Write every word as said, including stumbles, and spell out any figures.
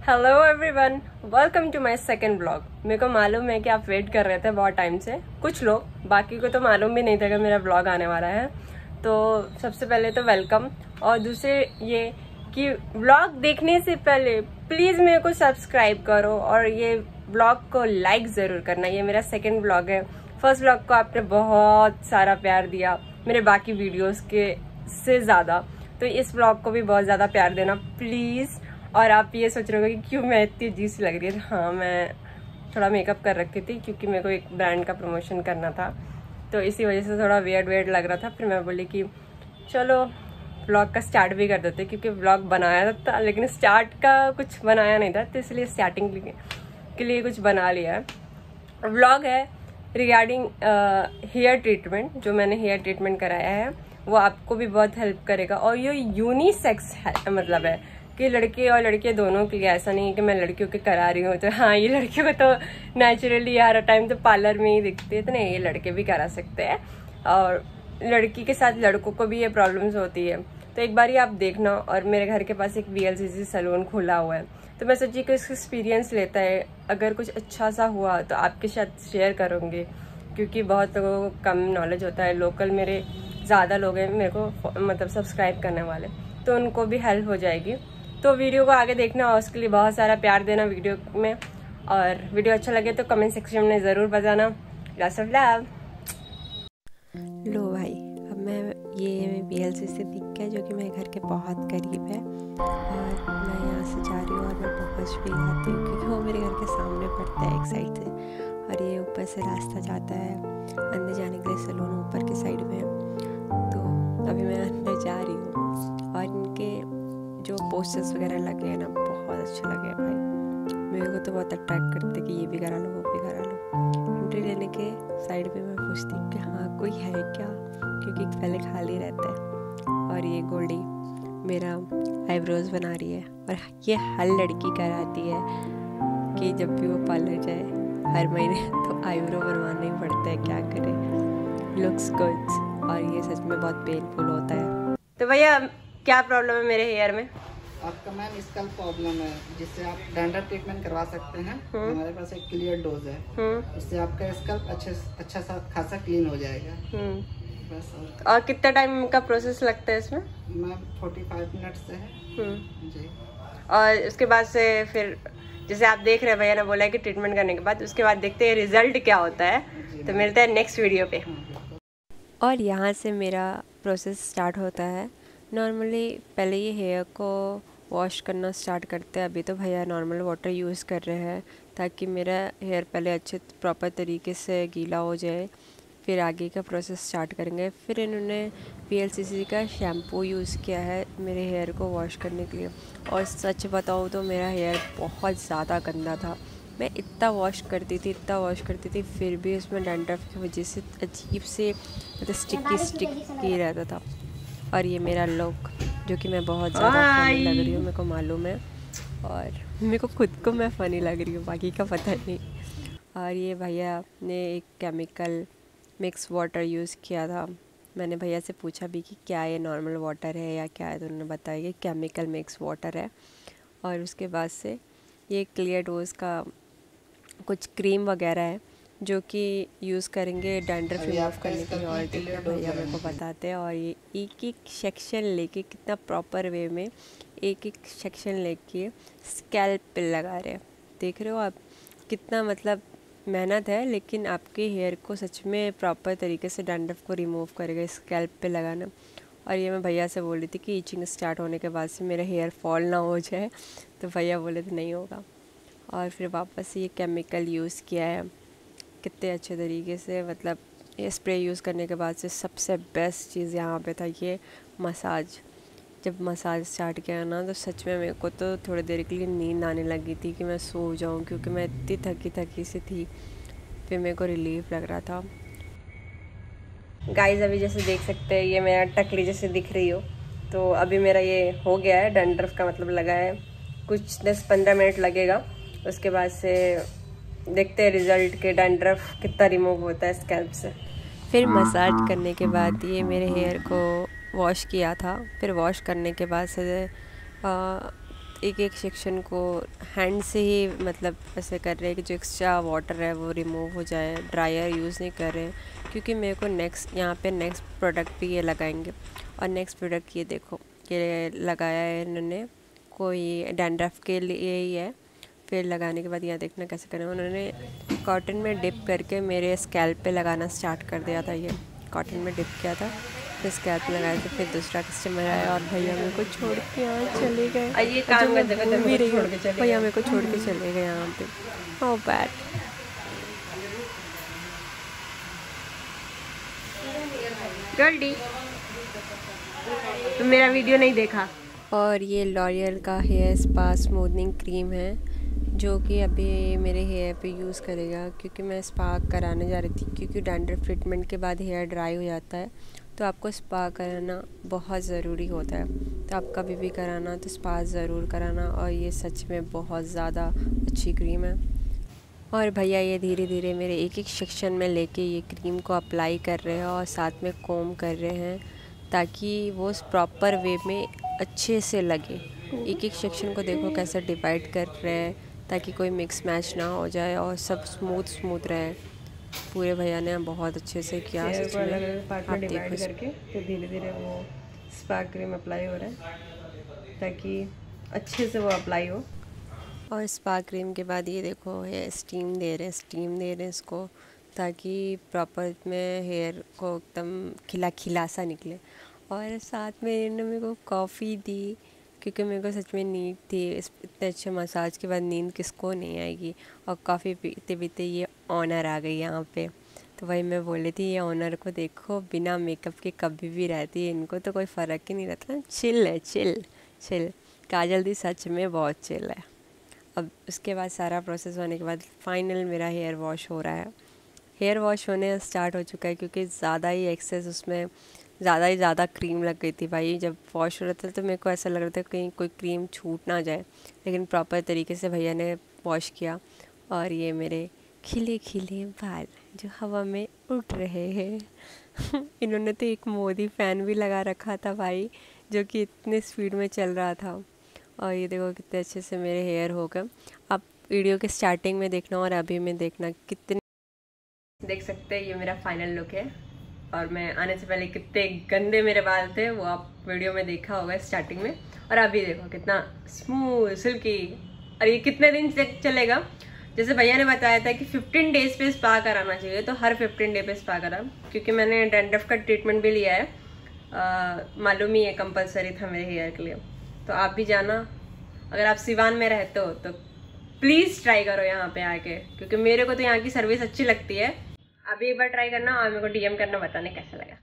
Hello everyone, welcome to my second blog. मेरे को मालूम है कि आप वेट कर रहे थे बहुत टाइम से, कुछ लोग, बाकी को तो मालूम भी नहीं था कि मेरा ब्लॉग आने वाला है। तो सबसे पहले तो वेलकम, और दूसरे ये कि ब्लॉग देखने से पहले प्लीज़ मेरे को सब्सक्राइब करो और ये ब्लॉग को लाइक ज़रूर करना। ये मेरा सेकेंड ब्लॉग है। फर्स्ट ब्लॉग को आपने बहुत सारा प्यार दिया मेरे बाकी वीडियोज़ के से ज़्यादा, तो इस ब्लॉग को भी बहुत ज़्यादा प्यार देना प्लीज़। और आप ये सोच रहे हो कि क्यों मैं इतनी अजीब सी लग रही है। हाँ, मैं थोड़ा मेकअप कर रखी थी क्योंकि मेरे को एक ब्रांड का प्रमोशन करना था, तो इसी वजह से थोड़ा वियर्ड वियर्ड लग रहा था। फिर मैं बोली कि चलो व्लॉग का स्टार्ट भी कर देते, क्योंकि व्लॉग बनाया था लेकिन स्टार्ट का कुछ बनाया नहीं था, तो इसलिए स्टार्टिंग के लिए कुछ बना लिया है। व्लॉग है रिगार्डिंग हेयर ट्रीटमेंट, जो मैंने हेयर ट्रीटमेंट कराया है वो आपको भी बहुत हेल्प करेगा। और ये यूनिसेक्स है, मतलब है कि लड़के और लड़के दोनों के लिए। ऐसा नहीं है कि मैं लड़कियों के करा रही हूँ, तो हाँ ये लड़कियों को तो नेचुरली हर टाइम तो पार्लर में ही दिखती है, तो नहीं, ये लड़के भी करा सकते हैं। और लड़की के साथ लड़कों को भी ये प्रॉब्लम्स होती है, तो एक बार ही आप देखना। और मेरे घर के पास एक V L C C salon खुला हुआ है, तो मैं सोची कि इसका एक्सपीरियंस लेता है, अगर कुछ अच्छा सा हुआ तो आपके साथ शेयर करूँगी, क्योंकि बहुत लोगों को कम नॉलेज होता है। लोकल मेरे ज़्यादा लोग हैं मेरे को मतलब सब्सक्राइब करने वाले, तो उनको भी हेल्प हो जाएगी। तो वीडियो को आगे देखना और उसके लिए बहुत सारा प्यार देना वीडियो में। और वीडियो अच्छा लगे तो कमेंट सेक्शन में ज़रूर बताना। Lots of love. लो भाई, अब मैं ये वी एल सी सी दिख गया, जो कि मेरे घर के बहुत करीब है, और मैं यहाँ से जा रही हूँ और मैं पहुँच भी जाती हूँ, क्योंकि वो मेरे घर के सामने पड़ता है एक साइड से, और ये ऊपर से रास्ता जाता है अंदर जाने के लिए। सैलून ऊपर की साइड में, तो अभी मैं अंदर जा रही हूँ। और इनके जो पोस्टर्स वगैरह लगे हैं ना, बहुत अच्छे लगे हैं भाई। मेरे को तो बहुत अट्रैक्ट करते कि ये भी करा लो, वो भी करा लो। एंट्री लेने के साइड पे मैं पूछती कि हाँ कोई है क्या, क्योंकि पहले खाली रहता है। और ये गोल्डी मेरा आईब्रोज बना रही है, और ये हर लड़की कराती है कि जब भी वो पार्लर जाए हर महीने तो आईब्रो बनवाना ही पड़ता है, क्या करे, लुक्स गुड। और ये सच में बहुत पेनफुल होता है। तो भैया क्या प्रॉब्लम है मेरे हेयर में? आपका मैम स्कैल्प प्रॉब्लम है, जिससे आप डैंड्रफ ट्रीटमेंट करवा सकते हैं। हमारे पास एक क्लियर डोज है, इससे आपका स्कैल्प अच्छे अच्छा सा खासा क्लीन हो जाएगा। बस। और, और कितना टाइम का प्रोसेस लगता है इसमें? मैम पैंतालीस मिनट से है जी। और उसके बाद से फिर जैसे आप देख रहे हैं, भैया ने बोला है कि ट्रीटमेंट करने के बाद उसके बाद देखते हैं रिजल्ट क्या होता है। तो मिलता है नेक्स्ट वीडियो पे। और यहाँ से मेरा प्रोसेस स्टार्ट होता है। नॉर्मली पहले ये हेयर को वॉश करना स्टार्ट करते हैं। अभी तो भैया नॉर्मल वाटर यूज़ कर रहे हैं, ताकि मेरा हेयर पहले अच्छे प्रॉपर तरीके से गीला हो जाए, फिर आगे का प्रोसेस स्टार्ट करेंगे। फिर इन्होंने वी एल सी सी का शैम्पू यूज़ किया है मेरे हेयर को वॉश करने के लिए। और सच बताऊँ तो मेरा हेयर बहुत ज़्यादा गंदा था। मैं इतना वॉश करती थी इतना वॉश करती थी फिर भी उसमें डैंड्रफ की वजह से अजीब से मतलब स्टिकी स्टिकी रहता था। और ये मेरा लुक, जो कि मैं बहुत ज़्यादा फ़नी लग रही हूँ, मेरे को मालूम है, और मेरे को खुद को मैं फ़नी लग रही हूँ, बाकी का पता नहीं। और ये भैया ने एक केमिकल मिक्स वाटर यूज़ किया था। मैंने भैया से पूछा भी कि क्या ये नॉर्मल वाटर है या क्या है, तो उन्होंने बताया कि केमिकल मिक्स वाटर है। और उसके बाद से ये क्लियर डोज का कुछ क्रीम वगैरह है, जो कि यूज़ करेंगे डैंड्रफ रिमूव करने के लिए। और भैया मेरे को बताते हैं, और ये एक एक सेक्शन लेके कितना प्रॉपर वे में एक एक सेक्शन लेके स्कैल्प पे लगा रहे हैं। देख रहे हो आप कितना मतलब मेहनत है, लेकिन आपके हेयर को सच में प्रॉपर तरीके से डैंड्रफ को रिमूव करेगा स्कैल्प पे लगाना। और ये मैं भैया से बोल रही थी कि ईचिंग स्टार्ट होने के बाद से मेरा हेयर फॉल ना हो जाए, तो भैया बोले थे नहीं होगा। और फिर वापस ये केमिकल यूज़ किया है कितने अच्छे तरीके से। मतलब ये स्प्रे यूज़ करने के बाद से सबसे बेस्ट चीज़ यहाँ पे था ये मसाज। जब मसाज स्टार्ट किया ना, तो सच में मेरे को तो थोड़ी देर के लिए नींद आने लगी थी कि मैं सो जाऊँ, क्योंकि मैं इतनी थकी थकी सी थी। फिर मेरे को रिलीफ लग रहा था। गाइस अभी जैसे देख सकते हैं, ये मेरा टकली जैसे दिख रही हो, तो अभी मेरा ये हो गया है, डैंड्रफ का मतलब लगा है। कुछ दस पंद्रह मिनट लगेगा, उसके बाद से देखते हैं रिजल्ट के डैंड्रफ कितना रिमूव होता है स्कैल्प से। फिर मसाज करने के बाद ये मेरे हेयर को वॉश किया था। फिर वॉश करने के बाद से एक एक सेक्शन को हैंड से ही मतलब ऐसे कर रहे हैं कि जो एक्स्ट्रा वाटर है वो रिमूव हो जाए। ड्रायर यूज़ नहीं कर रहे हैं क्योंकि मेरे को नेक्स्ट यहाँ पे नेक्स्ट प्रोडक्ट भी ये लगाएंगे। और नेक्स्ट प्रोडक्ट ये देखो, ये लगाया है इन्होंने, कोई डैंड्रफ के लिए ही है। फिर लगाने के बाद यहाँ देखना कैसे करें, उन्होंने कॉटन में डिप करके मेरे स्कैल्प पे लगाना स्टार्ट कर दिया था। ये कॉटन में डिप किया था, फिर स्कैल्प लगाया था। फिर दूसरा कस्टमर आया और भैया मेरे को छोड़ के यहाँ चले गए। ये काम करते करते भी रही भैया मेरे को छोड़ के चले गए यहाँ पे। How bad. गोल्डी तो मेरा वीडियो नहीं देखा। और ये लॉरियल का हेयर स्पा स्मूथनिंग क्रीम है जो कि अभी मेरे हेयर पे यूज़ करेगा, क्योंकि मैं स्पा कराने जा रही थी। क्योंकि डैंड्रफ ट्रीटमेंट के बाद हेयर ड्राई हो जाता है तो आपको स्पा कराना बहुत ज़रूरी होता है। तो आप कभी भी कराना तो स्पा ज़रूर कराना। और ये सच में बहुत ज़्यादा अच्छी क्रीम है। और भैया ये धीरे धीरे मेरे एक एक सेक्शन में लेके ये क्रीम को अप्लाई कर रहे हैं और साथ में कोम कर रहे हैं ताकि वो प्रॉपर वे में अच्छे से लगे। एक एक सेक्शन को देखो कैसे डिवाइड कर रहे हैं ताकि कोई मिक्स मैच ना हो जाए और सब स्मूथ स्मूथ रहे। पूरे भैया ने बहुत अच्छे से किया। अलग अलग पार्ट में डिवाइड करके फिर धीरे धीरे वो स्पा क्रीम अप्लाई हो रहा है ताकि अच्छे से वो अप्लाई हो। और स्पा क्रीम के बाद ये देखो ये स्टीम दे रहे हैं स्टीम दे रहे हैं इसको, ताकि प्रॉपर में हेयर को एकदम खिला खिला सा निकले। और साथ में इन्होंने मेरे को कॉफ़ी दी क्योंकि मेरे को सच में नींद थी। इतने अच्छे मसाज के बाद नींद किसको नहीं आएगी। और कॉफ़ी पीते पीते ये ऑनर आ गई यहाँ पे। तो वही मैं बोली थी ये ऑनर को देखो बिना मेकअप के कभी भी रहती है, इनको तो कोई फ़र्क ही नहीं रहता। चिल है चिल चिल। काजल दी सच में बहुत चिल है। अब उसके बाद सारा प्रोसेस होने के बाद फाइनल मेरा हेयर वॉश हो रहा है। हेयर वॉश होने स्टार्ट हो चुका है क्योंकि ज़्यादा ही एक्सेस उसमें ज़्यादा ही ज़्यादा क्रीम लग गई थी भाई। जब वॉश हो रहा था तो मेरे को ऐसा लग रहा था कहीं कोई क्रीम छूट ना जाए, लेकिन प्रॉपर तरीके से भैया ने वॉश किया। और ये मेरे खिले खिले बाल जो हवा में उड़ रहे हैं इन्होंने तो एक मोदी फ़ैन भी लगा रखा था भाई जो कि इतने स्पीड में चल रहा था। और ये देखो कितने अच्छे से मेरे हेयर हो गए। आप वीडियो के स्टार्टिंग में देखना और अभी में देखना कितने देख सकते हैं। ये मेरा फाइनल लुक है और मैं आने से पहले कितने गंदे मेरे बाल थे वो आप वीडियो में देखा होगा स्टार्टिंग में। और अभी देखो कितना स्मूथ सिल्की। और ये कितने दिन तक चलेगा, जैसे भैया ने बताया था कि फिफ्टीन डेज पे स्पा कराना चाहिए, तो हर फिफ्टीन डे पे स्पा करा क्योंकि मैंने डैंड्रफ का ट्रीटमेंट भी लिया है। मालूम ही है कंपलसरी था मेरे हेयर के लिए। तो आप भी जाना, अगर आप सिवान में रहते हो तो प्लीज़ ट्राई करो यहाँ पे आके, क्योंकि मेरे को तो यहाँ की सर्विस अच्छी लगती है। अभी एक बार ट्राई करना और मेरे को डीएम करना, बताने कैसा लगा।